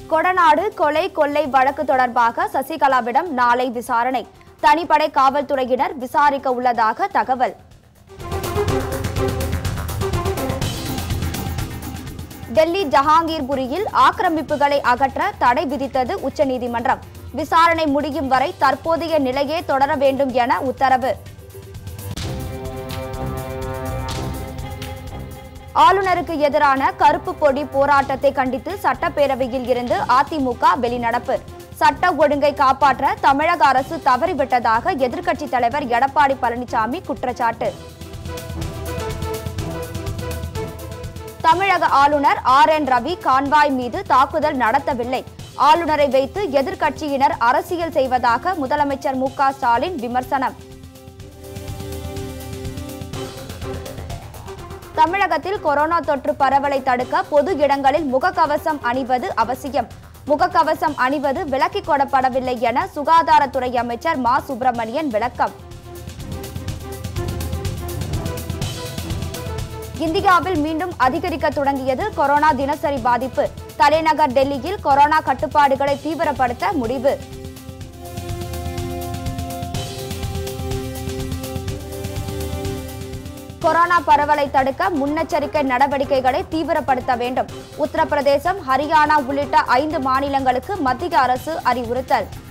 கொடநாடு கொலை கொள்ளை வழக்கு தொடர்பாக சசிகலாவிடம் நாளை விசாரணை. தனிப்படை காவல்துறையினர் விசாரிக்க உள்ளதாக தகவல். டெல்லி ஜஹாங்கீர்புரியில் ஆக்கிரமிப்புகளை அகற்ற தடை விதித்தது உச்சநீதிமன்றம். விசாரணை முடியும் வரை தற்போதைய நிலையே தொடர வேண்டும் என உத்தரவு. ஆளுநருக்கு எதிரான கருப்பு கொடி போராட்டத்தை கண்டித்து சட்டப்பேரவையில் இருந்து அதிமுக வெளிநடப்பு. சட்ட ஒழுங்கை காப்பாற்ற தமிழக அரசு தவறிவிட்டதாக எதிர்க்கட்சித் தலைவர் எடப்பாடி பழனிசாமி குற்றச்சாட்டு. தமிழக ஆளுநர் ஆர்.என். ரவி கான்வாய் மீது தாக்குதல் நடத்தவில்லை. ஆளுநரை வைத்து எதிர்க்கட்சியினர் அரசியல் செய்வதாக முதலமைச்சர் மு.க. ஸ்டாலின் விமர்சனம். தமிழகத்தில் கொரோனா தொற்று பரவலை தடுக்க பொது இடங்களில் முகக்கவசம் அணிவது அவசியம். முகக்கவசம் அணிவது விலக்கிக் கொள்ளப்படவில்லை என சுகாதாரத்துறை அமைச்சர் மா. சுப்பிரமணியன் விளக்கம். இந்தியாவில் மீண்டும் அதிகரிக்க தொடங்கியது கொரோனா தினசரி பாதிப்பு. தலைநகர் டெல்லியில் கொரோனா கட்டுப்பாடுகளை தீவிரப்படுத்த முடிவு. கொரோனா பரவலை தடுக்க முன்னெச்சரிக்கை நடவடிக்கைகளை தீவிரப்படுத்த வேண்டும். உத்தரப்பிரதேசம், ஹரியானா உள்ளிட்ட 5 மாநிலங்களுக்கு மத்திய அரசு அறிவுறுத்தல்.